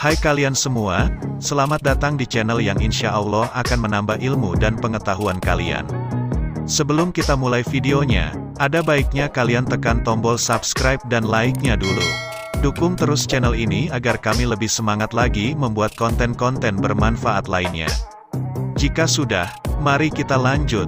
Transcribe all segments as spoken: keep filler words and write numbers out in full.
Hai kalian semua, selamat datang di channel yang insya Allah akan menambah ilmu dan pengetahuan kalian. Sebelum kita mulai videonya, ada baiknya kalian tekan tombol subscribe dan like-nya dulu. Dukung terus channel ini agar kami lebih semangat lagi membuat konten-konten bermanfaat lainnya. Jika sudah, mari kita lanjut.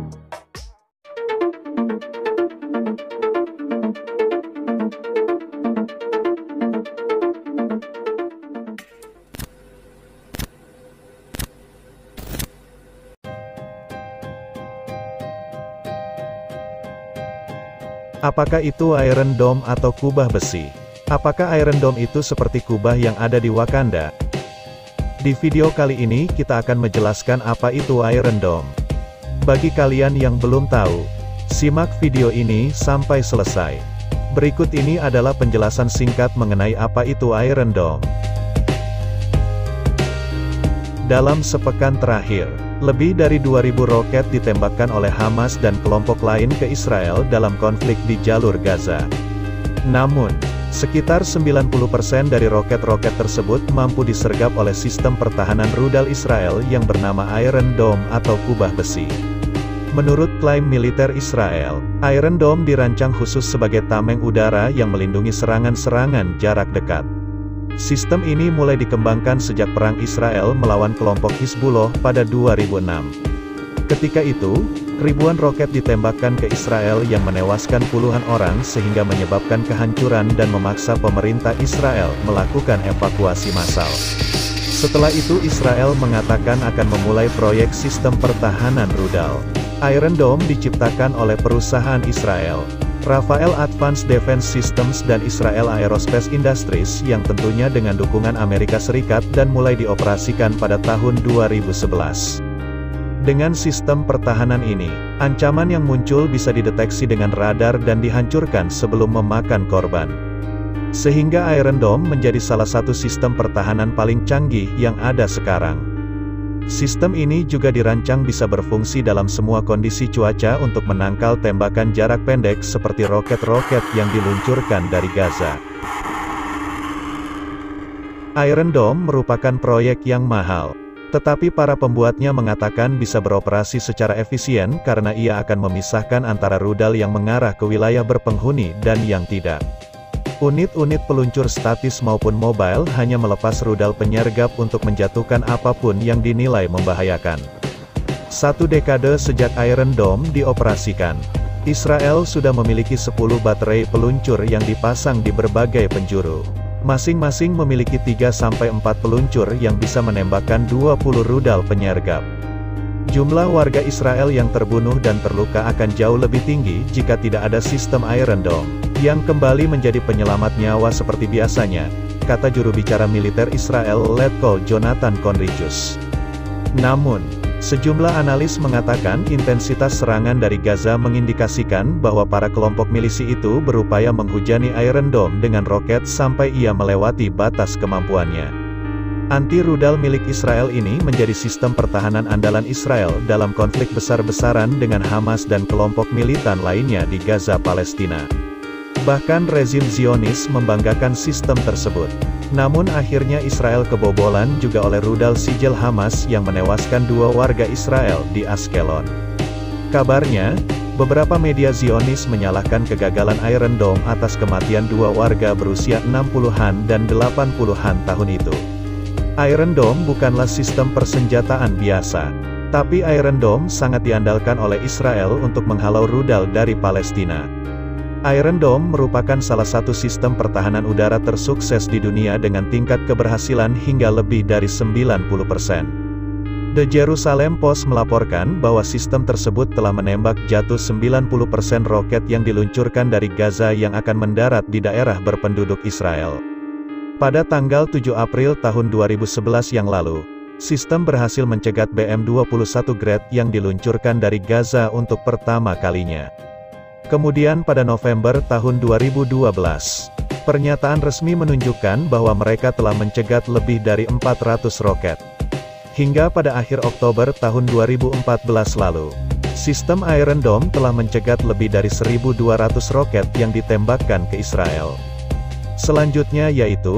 Apakah itu Iron Dome atau kubah besi? Apakah Iron Dome itu seperti kubah yang ada di Wakanda? Di video kali ini kita akan menjelaskan apa itu Iron Dome. Bagi kalian yang belum tahu, simak video ini sampai selesai. Berikut ini adalah penjelasan singkat mengenai apa itu Iron Dome. Dalam sepekan terakhir, lebih dari dua ribu roket ditembakkan oleh Hamas dan kelompok lain ke Israel dalam konflik di jalur Gaza. Namun, sekitar sembilan puluh persen dari roket-roket tersebut mampu disergap oleh sistem pertahanan rudal Israel yang bernama Iron Dome atau kubah besi. Menurut klaim militer Israel, Iron Dome dirancang khusus sebagai tameng udara yang melindungi serangan-serangan jarak dekat. Sistem ini mulai dikembangkan sejak perang Israel melawan kelompok Hizbullah pada dua ribu enam. Ketika itu, ribuan roket ditembakkan ke Israel yang menewaskan puluhan orang sehingga menyebabkan kehancuran dan memaksa pemerintah Israel melakukan evakuasi massal. Setelah itu Israel mengatakan akan memulai proyek sistem pertahanan rudal. Iron Dome diciptakan oleh perusahaan Israel, Rafael Advanced Defense Systems dan Israel Aerospace Industries yang tentunya dengan dukungan Amerika Serikat dan mulai dioperasikan pada tahun dua ribu sebelas. Dengan sistem pertahanan ini, ancaman yang muncul bisa dideteksi dengan radar dan dihancurkan sebelum memakan korban. Sehingga Iron Dome menjadi salah satu sistem pertahanan paling canggih yang ada sekarang. Sistem ini juga dirancang bisa berfungsi dalam semua kondisi cuaca untuk menangkal tembakan jarak pendek seperti roket-roket yang diluncurkan dari Gaza. Iron Dome merupakan proyek yang mahal, tetapi para pembuatnya mengatakan bisa beroperasi secara efisien karena ia akan memisahkan antara rudal yang mengarah ke wilayah berpenghuni dan yang tidak. Unit-unit peluncur statis maupun mobile hanya melepas rudal penyergap untuk menjatuhkan apapun yang dinilai membahayakan. Satu dekade sejak Iron Dome dioperasikan, Israel sudah memiliki sepuluh baterai peluncur yang dipasang di berbagai penjuru. Masing-masing memiliki tiga sampai empat peluncur yang bisa menembakkan dua puluh rudal penyergap. Jumlah warga Israel yang terbunuh dan terluka akan jauh lebih tinggi jika tidak ada sistem Iron Dome, yang kembali menjadi penyelamat nyawa seperti biasanya, kata juru bicara militer Israel Letkol Jonathan Conricus. Namun, sejumlah analis mengatakan intensitas serangan dari Gaza mengindikasikan bahwa para kelompok milisi itu berupaya menghujani Iron Dome dengan roket sampai ia melewati batas kemampuannya. Anti-rudal milik Israel ini menjadi sistem pertahanan andalan Israel dalam konflik besar-besaran dengan Hamas dan kelompok militan lainnya di Gaza, Palestina. Bahkan rezim Zionis membanggakan sistem tersebut. Namun akhirnya Israel kebobolan juga oleh rudal sijil Hamas yang menewaskan dua warga Israel di Ashkelon. Kabarnya, beberapa media Zionis menyalahkan kegagalan Iron Dome atas kematian dua warga berusia enam puluhan dan delapan puluhan tahun itu. Iron Dome bukanlah sistem persenjataan biasa, tapi Iron Dome sangat diandalkan oleh Israel untuk menghalau rudal dari Palestina. Iron Dome merupakan salah satu sistem pertahanan udara tersukses di dunia dengan tingkat keberhasilan hingga lebih dari sembilan puluh persen. The Jerusalem Post melaporkan bahwa sistem tersebut telah menembak jatuh sembilan puluh persen roket yang diluncurkan dari Gaza yang akan mendarat di daerah berpenduduk Israel. Pada tanggal tujuh April tahun dua ribu sebelas yang lalu, sistem berhasil mencegat B M dua puluh satu Grad yang diluncurkan dari Gaza untuk pertama kalinya. Kemudian pada November tahun dua ribu dua belas, pernyataan resmi menunjukkan bahwa mereka telah mencegat lebih dari empat ratus roket. Hingga pada akhir Oktober tahun dua ribu empat belas lalu, sistem Iron Dome telah mencegat lebih dari seribu dua ratus roket yang ditembakkan ke Israel. Selanjutnya yaitu,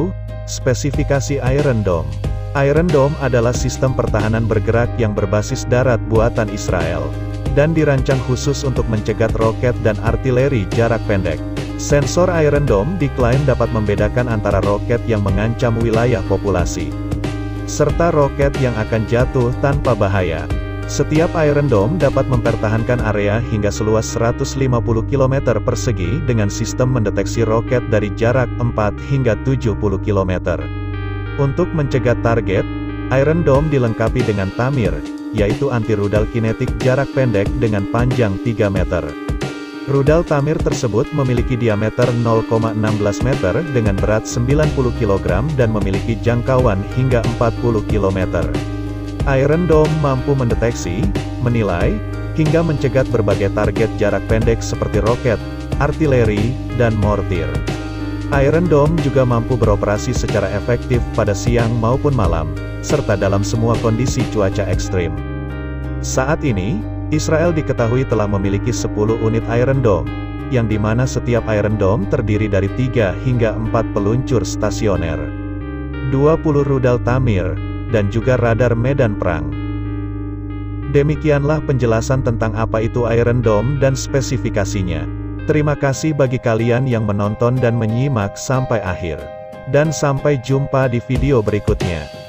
Spesifikasi Iron Dome. Iron Dome adalah sistem pertahanan bergerak yang berbasis darat buatan Israel, dan dirancang khusus untuk mencegat roket dan artileri jarak pendek. Sensor Iron Dome diklaim dapat membedakan antara roket yang mengancam wilayah populasi, serta roket yang akan jatuh tanpa bahaya. Setiap Iron Dome dapat mempertahankan area hingga seluas seratus lima puluh kilometer persegi dengan sistem mendeteksi roket dari jarak empat hingga tujuh puluh kilometer. Untuk mencegat target, Iron Dome dilengkapi dengan Tamir, yaitu anti-rudal kinetik jarak pendek dengan panjang tiga meter. Rudal Tamir tersebut memiliki diameter nol koma satu enam meter dengan berat sembilan puluh kilogram dan memiliki jangkauan hingga empat puluh kilometer. Iron Dome mampu mendeteksi, menilai, hingga mencegat berbagai target jarak pendek seperti roket, artileri, dan mortir. Iron Dome juga mampu beroperasi secara efektif pada siang maupun malam, serta dalam semua kondisi cuaca ekstrim. Saat ini, Israel diketahui telah memiliki sepuluh unit Iron Dome, yang dimana setiap Iron Dome terdiri dari tiga hingga empat peluncur stasioner, dua puluh rudal Tamir, dan juga radar medan perang. Demikianlah penjelasan tentang apa itu Iron Dome dan spesifikasinya. Terima kasih bagi kalian yang menonton dan menyimak sampai akhir. Dan sampai jumpa di video berikutnya.